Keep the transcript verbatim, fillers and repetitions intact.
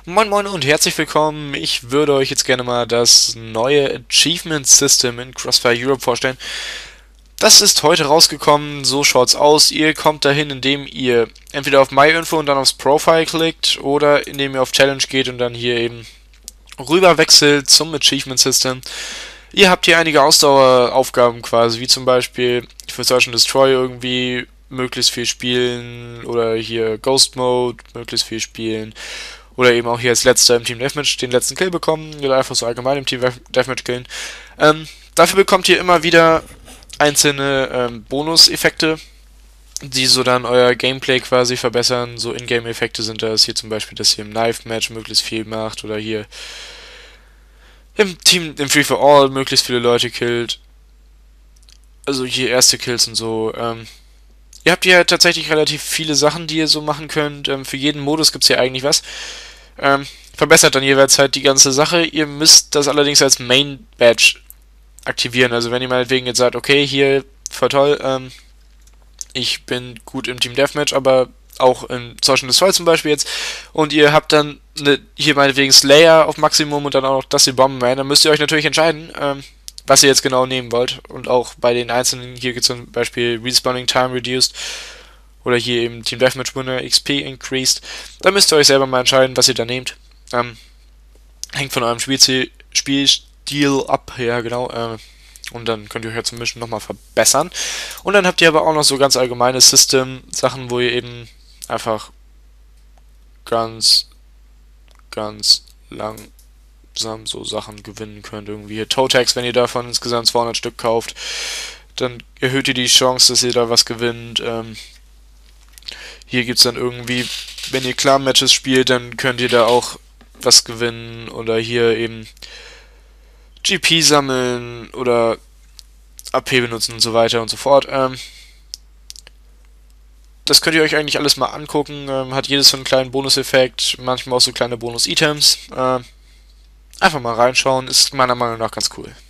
Moin Moin und herzlich willkommen. Ich würde euch jetzt gerne mal das neue Achievement System in Crossfire Europe vorstellen. Das ist heute rausgekommen, so schaut's aus. Ihr kommt dahin, indem ihr entweder auf MyInfo und dann aufs Profile klickt oder indem ihr auf Challenge geht und dann hier eben rüber wechselt zum Achievement System. Ihr habt hier einige Ausdaueraufgaben quasi, wie zum Beispiel für Search and Destroy irgendwie möglichst viel spielen oder hier Ghost Mode möglichst viel spielen. Oder eben auch hier als letzter im Team Deathmatch den letzten Kill bekommen. Oder einfach so allgemein im Team Deathmatch killen. Ähm, dafür bekommt ihr immer wieder einzelne ähm, Bonus-Effekte, die so dann euer Gameplay quasi verbessern. So Ingame-Effekte sind das. Hier zum Beispiel, dass ihr im Knife-Match möglichst viel macht. Oder hier im Team, im Free for All möglichst viele Leute killt. Also hier erste Kills und so. Ähm, ihr habt hier tatsächlich relativ viele Sachen, die ihr so machen könnt. Ähm, für jeden Modus gibt es hier eigentlich was. Ähm, verbessert dann jeweils halt die ganze Sache. Ihr müsst das allerdings als Main Badge aktivieren. Also wenn ihr meinetwegen jetzt sagt, okay, hier, voll toll, ähm, ich bin gut im Team Deathmatch, aber auch in Search and Destroy zum Beispiel jetzt, und ihr habt dann ne, hier meinetwegen Slayer auf Maximum und dann auch noch das hier Bomberman, dann müsst ihr euch natürlich entscheiden, ähm, was ihr jetzt genau nehmen wollt. Und auch bei den einzelnen, hier gibt es zum Beispiel Respawning Time Reduced oder hier eben Team Deathmatch Winner X P Increased. Da müsst ihr euch selber mal entscheiden, was ihr da nehmt. Ähm, hängt von eurem Spielziel, Spielstil ab, ja genau. Äh, und dann könnt ihr euch ja zum Mischen nochmal verbessern. Und dann habt ihr aber auch noch so ganz allgemeine System-Sachen, wo ihr eben einfach ganz, ganz langsam so Sachen gewinnen könnt. Irgendwie hier Toe-Tags, wenn ihr davon insgesamt zweihundert Stück kauft, dann erhöht ihr die Chance, dass ihr da was gewinnt. Ähm, hier gibt es dann irgendwie, wenn ihr Clan-Matches spielt, dann könnt ihr da auch was gewinnen. Oder hier eben G P sammeln oder A P benutzen und so weiter und so fort. Ähm, das könnt ihr euch eigentlich alles mal angucken. Ähm, hat jedes so einen kleinen Bonuseffekt, manchmal auch so kleine Bonus-Items. Ähm, einfach mal reinschauen, ist meiner Meinung nach ganz cool.